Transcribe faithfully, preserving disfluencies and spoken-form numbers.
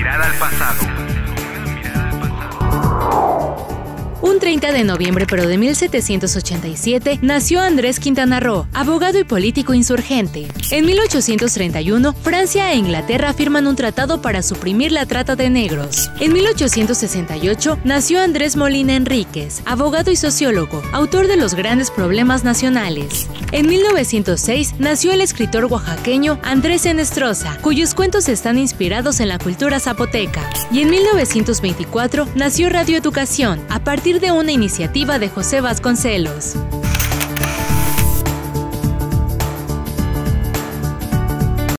mirada al pasado. Un treinta de noviembre pero de mil setecientos ochenta y siete nació Andrés Quintana Roo, abogado y político insurgente. En mil ochocientos treinta y uno, Francia e Inglaterra firman un tratado para suprimir la trata de negros. En mil ochocientos sesenta y ocho nació Andrés Molina Enríquez, abogado y sociólogo, autor de Los grandes problemas nacionales. En mil novecientos seis nació el escritor oaxaqueño Andrés Enestrosa, cuyos cuentos están inspirados en la cultura zapoteca. Y en mil novecientos veinticuatro nació Radio Educación, a partir de una iniciativa de José Vasconcelos.